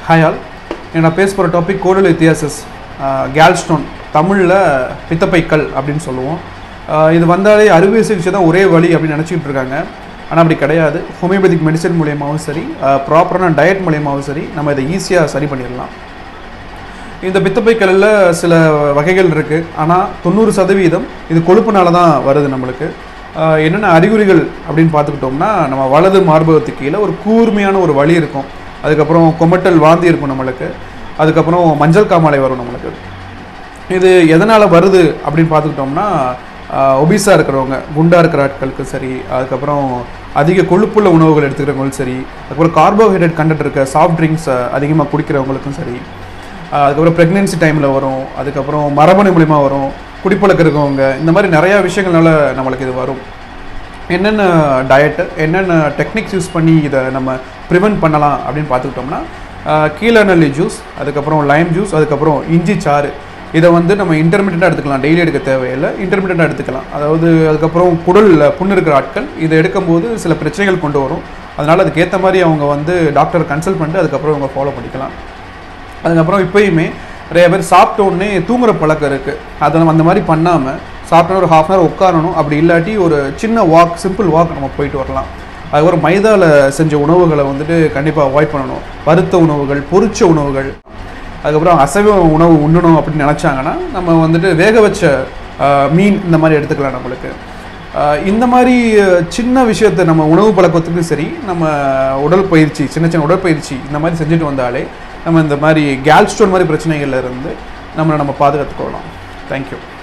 Hi all. நான் பேச போகிற டாபிக் கோடல் எத்தியாசிஸ் கேல்ஸ்டோன் தமிழில் பித்தப்பைக்கல் அப்படின்னு சொல்லுவோம். இது வந்தாலே அறுவை சிகிச்சை தான் ஒரே வழி அப்படின்னு நினச்சிக்கிட்டு இருக்காங்க. ஆனால் அப்படி கிடையாது. ஹோமியோபதிக் மெடிசன் மூலியமாகவும் சரி, ப்ராப்பரான டயட் மூலியமாகவும் சரி, நம்ம இதை ஈஸியாக சரி பண்ணிடலாம். இந்த பித்தப்பைக்கல்லில் சில வகைகள் இருக்குது. ஆனால் 90% இது கொழுப்புனால தான் வருது. நம்மளுக்கு என்னென்ன அறிகுறிகள் அப்படின்னு பார்த்துக்கிட்டோம்னா, நம்ம வலது மார்பகத்துக்கு கீழே ஒரு கூர்மையான ஒரு வலி இருக்கும். அதுக்கப்புறம் கொமட்டல் வாந்தி இருக்கும் நம்மளுக்கு. அதுக்கப்புறம் மஞ்சள் காமாலை வரும் நம்மளுக்கு. இது எதனால் வருது அப்படின்னு பார்த்துக்கிட்டோம்னா, ஒபிஸாக இருக்கிறவங்க, குண்டாக இருக்கிற ஆட்களுக்கு சரி, அதுக்கப்புறம் அதிக கொழுப்புள்ள உணவுகள் எடுத்துக்கிறவங்களும் சரி, அதுக்கப்புறம் கார்போஹைட்ரேட் கண்டென்ட் இருக்க சாஃப்ட் ட்ரிங்க்ஸ் அதிகமாக குடிக்கிறவங்களுக்கும் சரி, அதுக்கப்புறம் ப்ரெக்னென்சி டைமில் வரும், அதுக்கப்புறம் மரபணு மூலிமா வரும், குடிப்பழக்கம் இருக்கவங்க, இந்த மாதிரி நிறையா விஷயங்கள்னால நம்மளுக்கு இது வரும். என்னென்ன டயட்டு, என்னென்ன டெக்னிக்ஸ் யூஸ் பண்ணி இதை நம்ம ப்ரிவென்ட் பண்ணலாம் அப்படின்னு பார்த்துக்கிட்டோம்னா, கீழநெல்லி ஜூஸ், அதுக்கப்புறம் லைம் ஜூஸ், அதுக்கப்புறம் இஞ்சி சாறு, இதை நம்ம இன்டர்மீடியட்டாக எடுத்துக்கலாம். டெய்லி எடுக்க தேவையில்லை, இன்டர்மீடியட்டாக எடுத்துக்கலாம். அதாவது அதுக்கப்புறம் குடலில் புண்ணு இருக்கிற ஆட்கள் இதை எடுக்கும்போது சில பிரச்சனைகள் கொண்டு வரும். அதனால் அதுக்கேற்ற மாதிரி அவங்க டாக்டரை கன்சல்ட் பண்ணிட்டு அதுக்கப்புறம் அவங்க ஃபாலோ பண்ணிக்கலாம். அதுக்கப்புறம் இப்போயுமே நிறைய பேர் சாப்பிட்டோன்னே தூங்குற பழக்கம் இருக்குது. அதை நம்ம அந்த மாதிரி பண்ணாமல் சாப்பிட்டோன்னா ஒரு ½ hour உட்காரணும். அப்படி இல்லாட்டி ஒரு சின்ன வாக், சிம்பிள் வாக் நம்ம போயிட்டு வரலாம். அதுக்கப்புறம் மைதாவில் செஞ்ச உணவுகளை கண்டிப்பாக அவாய்ட் பண்ணணும். வறுத்த உணவுகள், பொரிச்ச உணவுகள், அதுக்கப்புறம் அசைவ உணவு உண்ணணும் அப்படின்னு நினச்சாங்கன்னா நம்ம வேக வச்ச மீன் இந்த மாதிரி எடுத்துக்கலாம். நம்மளுக்கு இந்த மாதிரி சின்ன விஷயத்தை நம்ம உணவு பழக்கத்துக்கும் சரி, நம்ம உடற்பயிற்சி, சின்ன சின்ன உடற்பயிற்சி இந்த மாதிரி செஞ்சுட்டு வந்தாலே நம்ம இந்த மாதிரி கேல்ஸ்டோன் மாதிரி பிரச்சனைகள்ல இருந்து நம்ம பாதுகாத்துக்கொள்ளலாம். தேங்க்யூ.